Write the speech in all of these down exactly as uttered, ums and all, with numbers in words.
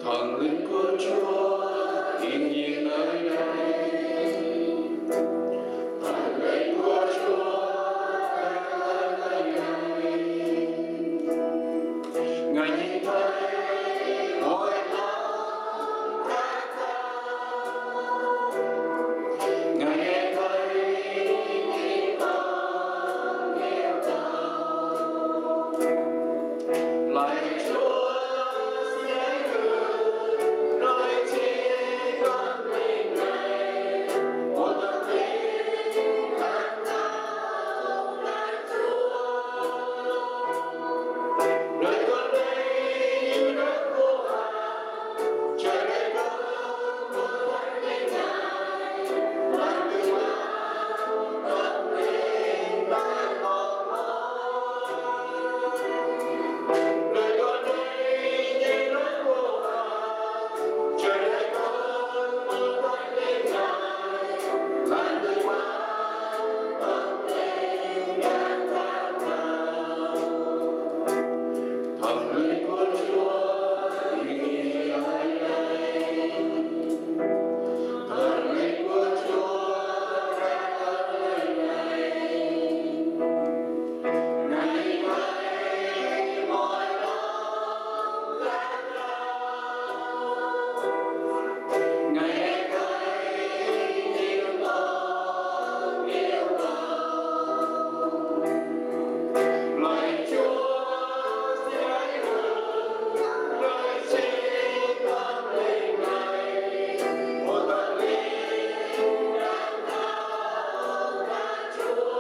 thần linh của Chúa hiện diện nơi đây. Thần linh của Chúa đang ở nơi này. Ngài nhìn thấy mọi lòng khát khao. Ngài nghe thấy tiếng con yêu cầu. Lạy Chúa sẽ gửi nơi trên con mình này một tâm linh khát khao ngài Chúa. Nơi con đây như đất khô hạn, trời đầy đông một thánh linh Ngài, làm từ bao tâm linh đang mòn mỏi. Nơi con đây như đất khô hạn, trời đầy đông một thánh linh Ngài, làm từ bao tâm linh đang khát khao. Thần linh của Chúa hiện diện nơi đây. Thần linh của Chúa đang ở nơi này. Ngài nhìn thấy mọi lòng khát khao. Ngài nghe thấy tiếng con yêu cầu. Lạy Chúa sẽ gửi nơi trên con linh này một tâm linh đang khao ngài Chúa.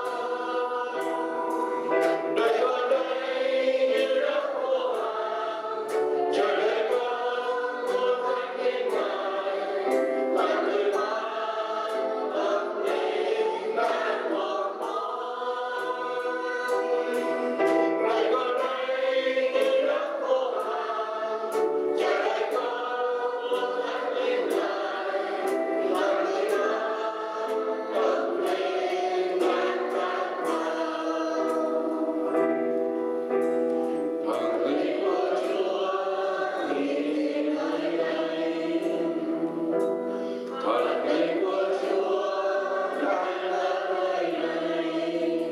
Nơi con đây như đất khô hạn, trời đầy đông một thánh linh Ngài, làm người mang tâm linh đang mòn mỏi. Nơi con đây như đất khô hạn, trời đầy đông một thánh linh Ngài, làm người mang tâm linh đang khát khao. Thần linh của Chúa hiện diện nơi đây. Thần linh của Chúa đang ở nơi này.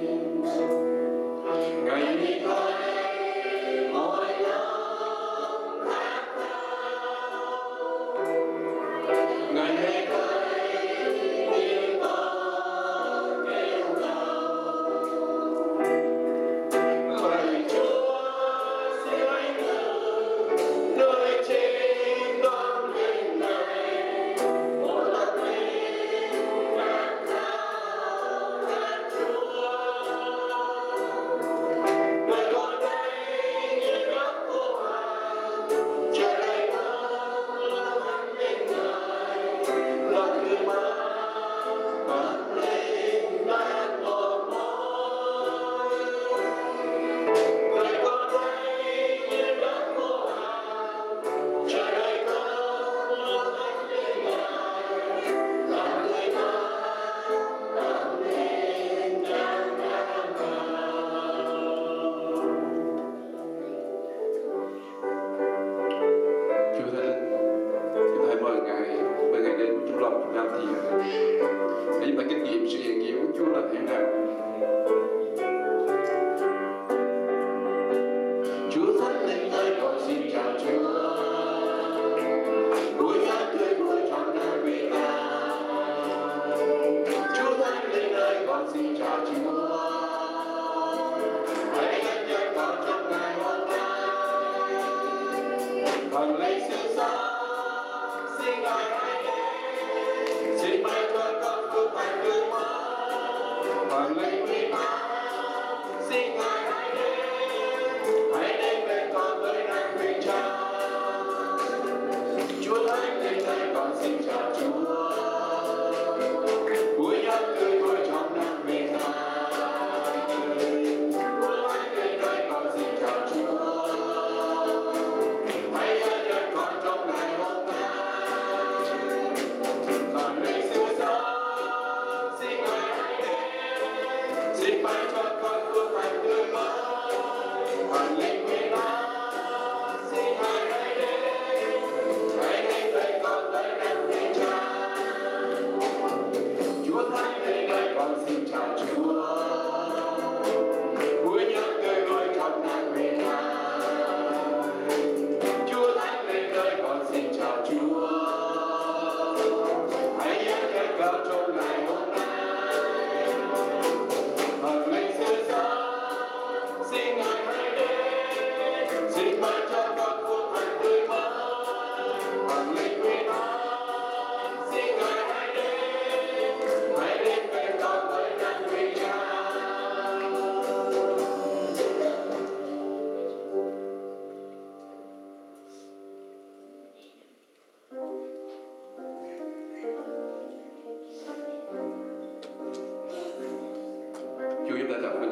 Ngài nhìn thấy mọi lòng khát khao. Ngài nghe thấy tiếng con yêu cầu. Lạy Chúa sẽ gửi nơi trên con linh này một tâm linh khát khao ngài Chúa. Nơi con đây như đất khô hạn, trời đầy đông một thánh linh Ngài, là người mang tâm linh đang mòn mỏi. Nơi con đây như đất khô hạn, trời đầy đông một thánh linh Ngài, là người mang tâm linh đang khát khao. Chúa Thánh Linh, chúng ta mời Ngài, mời Ngài đến với chúng lòng chúng ta thì để chúng ta kinh nghiệm sự hiện diện của Chúa là thế nào. Chúa Thánh Linh ơi, con xin chào Chúa. Đôi mắt tươi vui trọn đời vì ta. Chúa Thánh Linh ơi, con xin chào Chúa. Hãy gánh nhận con trong ngày hôm nay. Thần linh siêu sáng, xin Ngài hãy đến. Xin ban cho con phước hạnh tươi mới. Thần linh quý mãn, xin Ngài hãy đến. Hãy đến bên con với năng bình tràn. Chúa Thánh Linh ơi, con xin chào Chúa. Vui nhất tươi vui trong năm bình an. Chúa Thánh Linh ơi, con xin chào Chúa. Hãy gánh nhận con trong ngày hôm nay.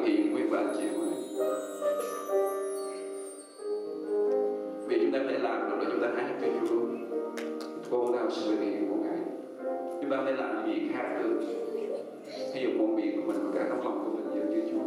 hiện quý bà anh chị em ơi. Vì chúng ta phải làm được là chúng ta hát cho Chúa. Cô nào sự bình yên của Ngài. Chúng ta phải làm gì khác được. Hãy dùng môn miệng của mình và cả tấm lòng của mình dành cho Chúa.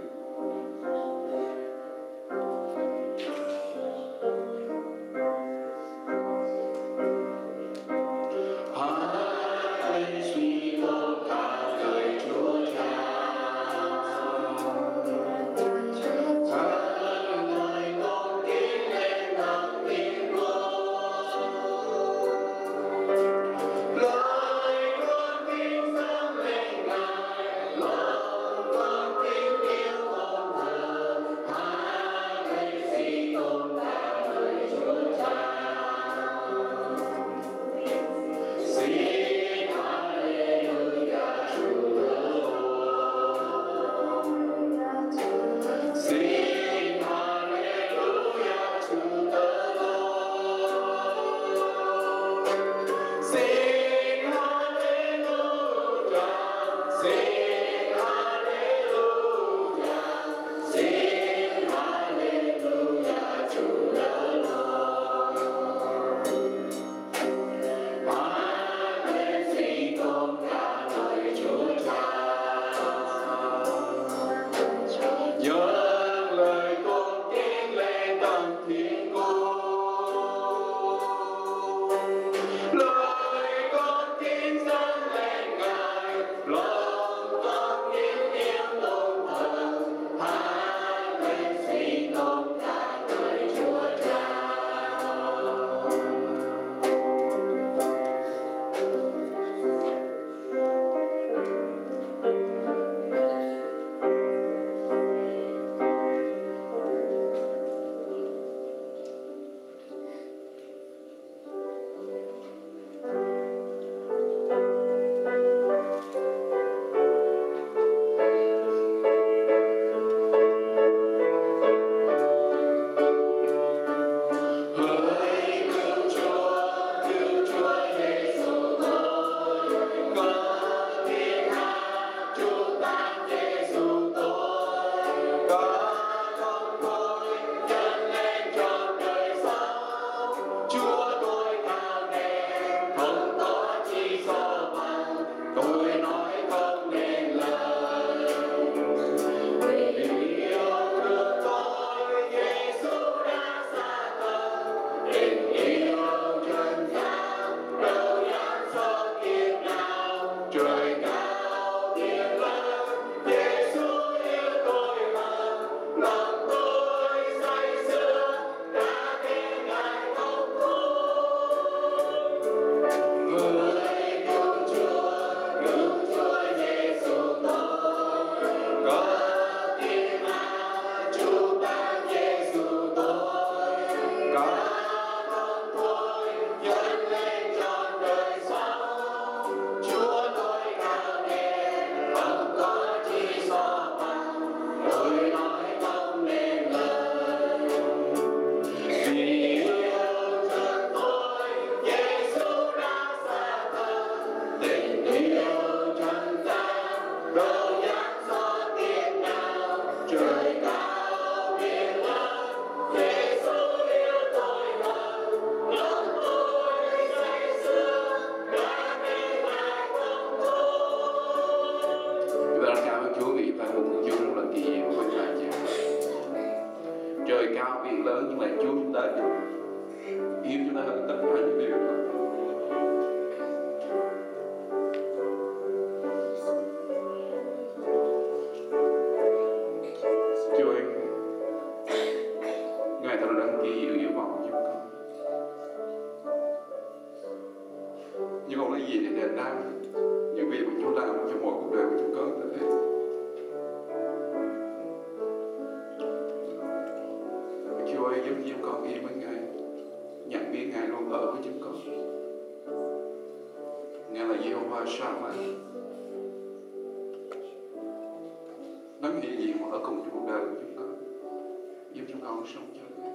Nắng hiện diện ở cùng trong cuộc đời của chúng con, giúp chúng con sống cho Ngài.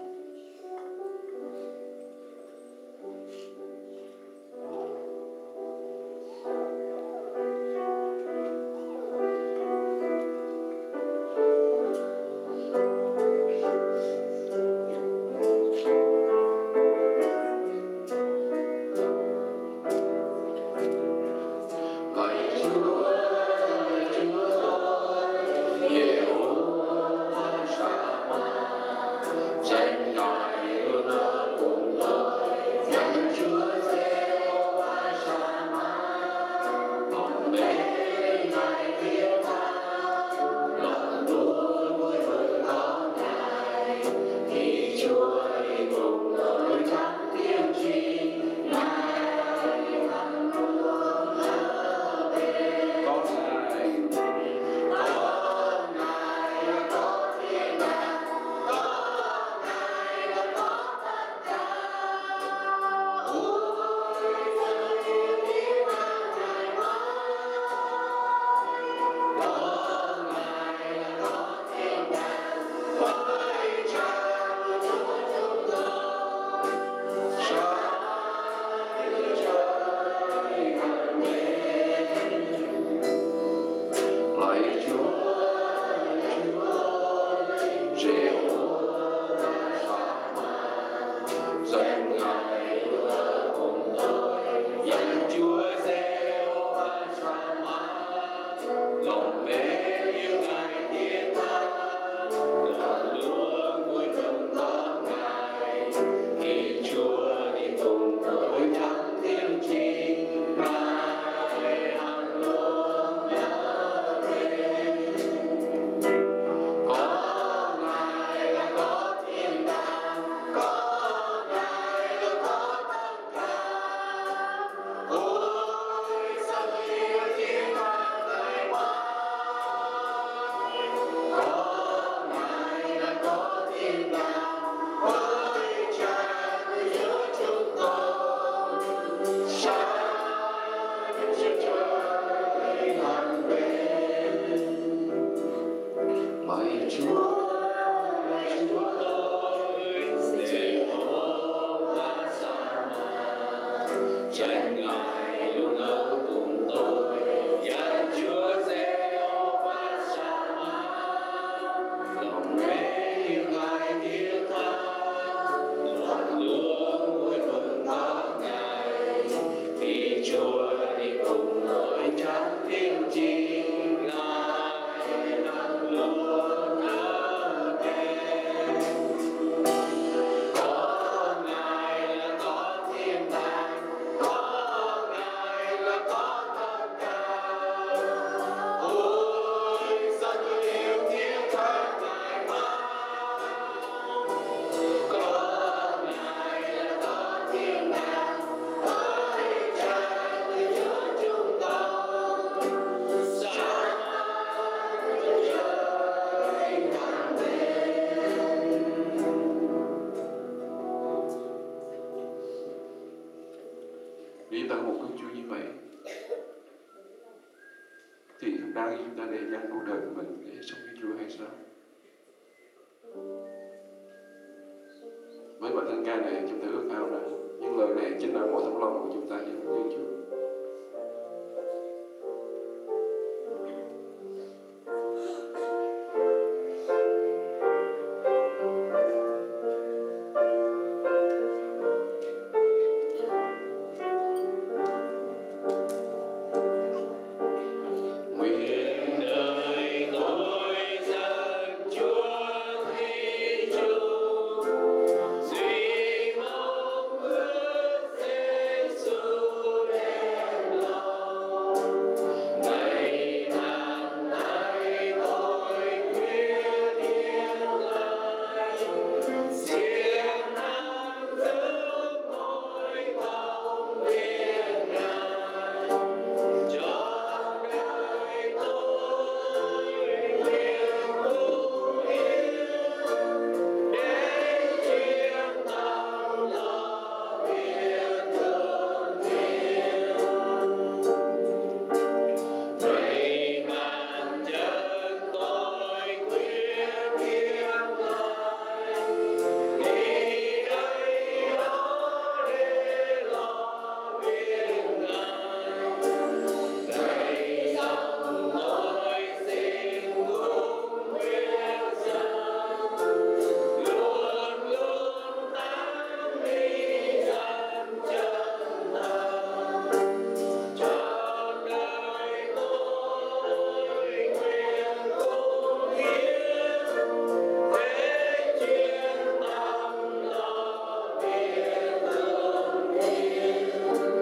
Chân Ngài luôn ở cùng tôi, nhân Chúa Giê-hô-va Sa-ma, lòng mê yêu Ngài thiết tha, lòng luôn vui mừng ngỡ Ngài, vì Chúa đi cùng tôi chẳng thiếu chi. Ngài đang luôn ở bên, có Ngài là có thiên đàng, có Ngài là có tất cả. Ôi sao tôi yêu thiết tha Ngài quá, có Ngài là có thiên đàng, hỡi Cha người Chúa chúng con, sáng cho trời càng lên. Nếu chúng ta có một Đức Chúa như vậy, thì không đáng chúng ta để dành cuộc đời của mình để sống với Chúa hay sao? Với bài thánh ca này chúng ta ước ao rằng những lời này chính là mỗi tấm lòng của chúng ta dành với Chúa. Nguyện đời tôi dâng Chúa Thí Chủ, duy mong ước Giê-xu đem lòng. Ngày tháng này tôi quyết yên lời, siêng năng giữ môi không biết ngại. Trọn đời tôi nguyện cung hiến, để chuyên tâm lo việc thương thiên. Vậy ngàn chân tôi quyết kiêng lời, đi đây đó để lo việc Ngài. Đầy dòng tôi xin cung nguyện dân, luôn luôn tán mi dần chân tâm. Trọn đời tôi nguyện cung hiến, để chuyên tâm lo việc thương thiên.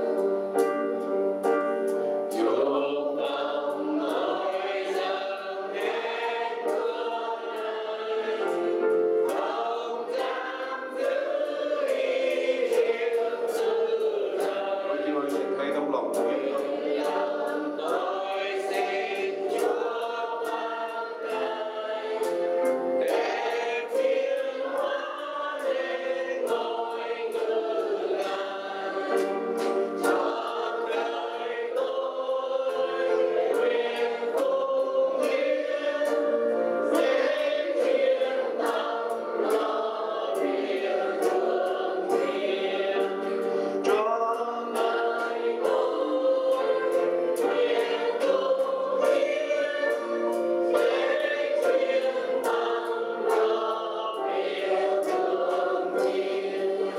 Chúc mong tôi dâng hết cuộc đời, không dám giữ ý riêng tư lời. Ôi Chúa ơi, xin thấy tấm lòng của chúng con. Lòng tôi xin Chúa ban ngài, để phiên hóa lên ngôi ngự Ngài. Trọn đời tôi nguyện cung hiến, để chuyên tâm lo việc thương thiên. Trọn đời tôi nguyện cung hiến, để chuyên tâm lo việc thương thiên.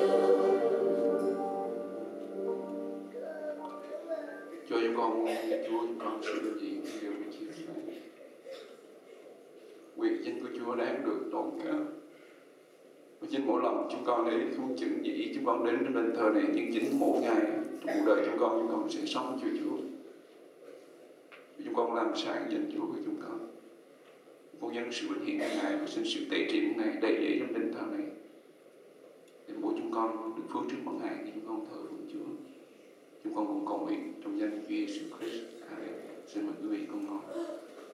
Cho chúng con Chúa, chúng con sự đơn diện điều với chiếc này. Quyền danh của Chúa đáng được tôn cao. Và chính mỗi lần chúng con đến xuống chừng dĩ, chúng con đến trên đền thờ này, nhưng chính mỗi ngày trong cuộc đời chúng con, chúng con sẽ sống cho Chúa. Và chúng con làm sáng danh Chúa của chúng con. Con nhân sự vinh hiển của Ngài và xin sự tế trị của Ngài đầy dẫy trong đền thờ này. Để mỗi chúng con được phước trước mặt Ngài khi chúng con thờ phượng Chúa. Chúng con cùng cầu nguyện trong danh Chúa Giêsu Christ. Amen. Xin mời quý vị cùng ngồi.